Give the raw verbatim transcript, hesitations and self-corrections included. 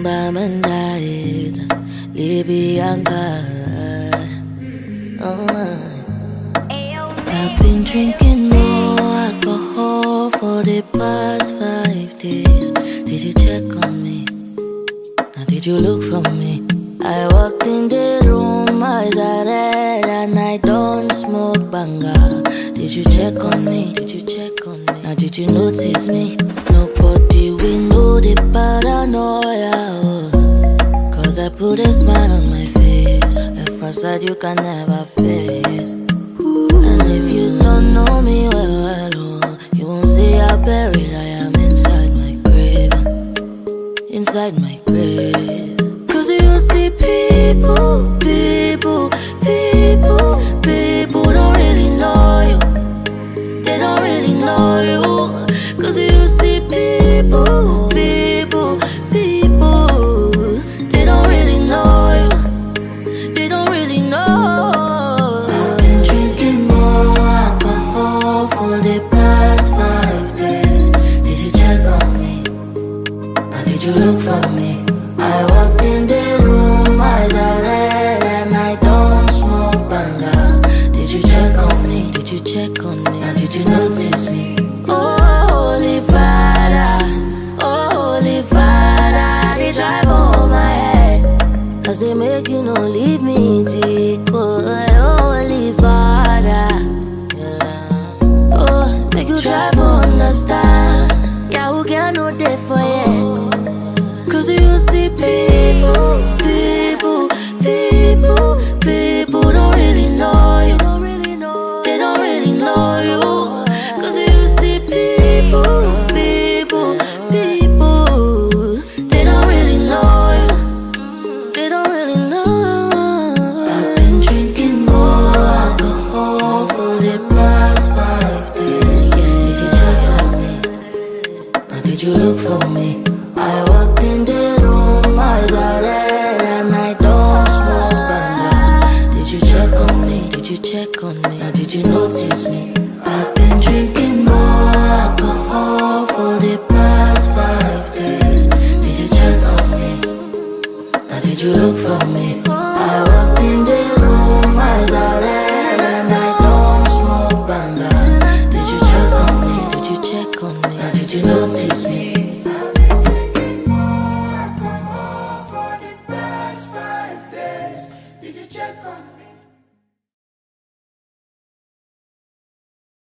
Zumba mandait, Libianca. Oh, I've been drinking more alcohol for the past five days. Did you check on me? Now did you look for me? I walked in the room, eyes are red, and I don't smoke banga. Did you check on me? Did you check on me? Now did you notice me? Nobody will know the paranoia, oh. Cause I put a smile on my face, a facade you can never face. And if you don't know me well, well, oh, you won't see how buried I am inside my grave. Inside my grave. Cause you see people, people, people, people don't really know you. They don't really know you. Cause you see people, people, people, they don't really know you. They don't really know. I've been drinking more alcohol for the past five days. Did you check on me? Now did you look for me? I walked in the room, eyes are red, and I don't smoke banga. Did you check on me? Did you check on me? Now did you notice me? Oh, holy Father, oh, holy Father, they drive on my head. Cause they make you no leave me deep. Oh, holy Father, yeah. Oh, make you drive understand. Yeah, who can know that for you? Cause you see people, people, people, people don't really know you. They don't really know you. Cause you see people, people, people, they don't really know you. They don't really know. I've been drinking more alcohol for the past five days. Did you check on me? Now did you look for me? I walked in the room, eyes are red, and I don't smoke banga. Did you check on me? Did you check on me? Now did you notice me? I've been drinking more alcohol for the past five days. Did you check on me? Now did you look for me? I walked in the room, eyes are red, and I don't smoke banga. Did you check on me? Did you check on me? Now did you notice me? For the past five days, did you check on me?